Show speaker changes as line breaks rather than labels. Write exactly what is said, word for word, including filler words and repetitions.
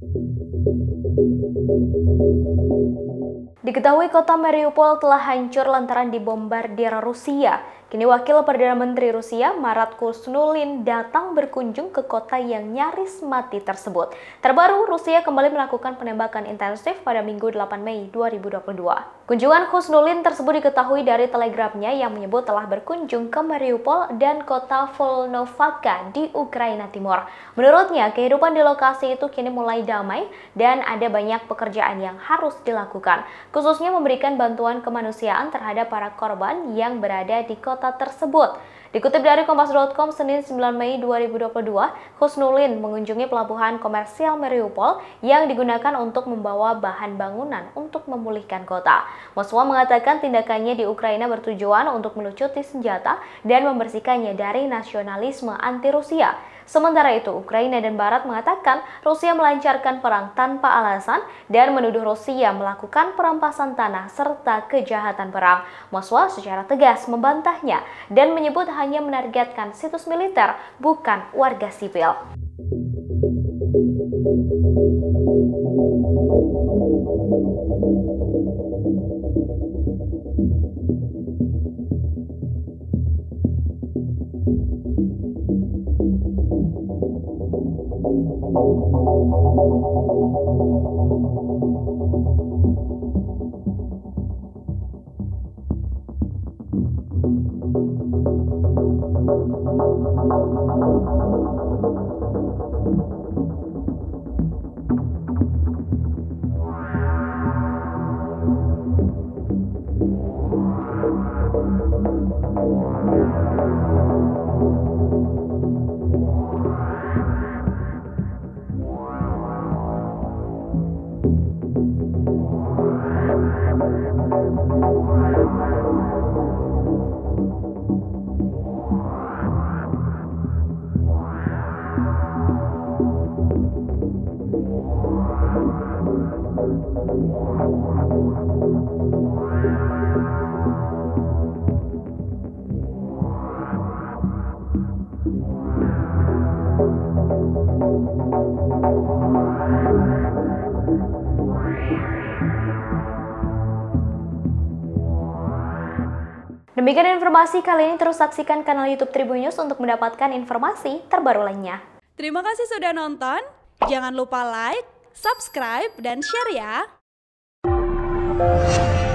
Diketahui kota Mariupol telah hancur lantaran dibombardir Rusia. Kini Wakil Perdana Menteri Rusia, Marat Khusnudin, datang berkunjung ke kota yang nyaris mati tersebut. Terbaru, Rusia kembali melakukan penembakan intensif pada Minggu delapan Mei dua ribu dua puluh dua. Kunjungan Khusnudin tersebut diketahui dari telegramnya yang menyebut telah berkunjung ke Mariupol dan kota Volnovaka di Ukraina Timur. Menurutnya, kehidupan di lokasi itu kini mulai damai dan ada banyak pekerjaan yang harus dilakukan, khususnya memberikan bantuan kemanusiaan terhadap para korban yang berada di kota tersebut. Dikutip dari Kompas titik com Senin sembilan Mei dua ribu dua puluh dua, Khusnudin mengunjungi pelabuhan komersial Mariupol yang digunakan untuk membawa bahan bangunan untuk memulihkan kota. Moskwa mengatakan tindakannya di Ukraina bertujuan untuk melucuti senjata dan membersihkannya dari nasionalisme anti-Rusia. Sementara itu, Ukraina dan Barat mengatakan Rusia melancarkan perang tanpa alasan dan menuduh Rusia melakukan perampasan tanah serta kejahatan perang. Moskwa secara tegas membantahnya dan menyebut hanya menargetkan situs militer, bukan warga sipil. Demikian informasi kali ini, terus saksikan kanal YouTube Tribun News untuk mendapatkan informasi terbaru lainnya.
Terima kasih sudah nonton, jangan lupa like, subscribe, dan share ya!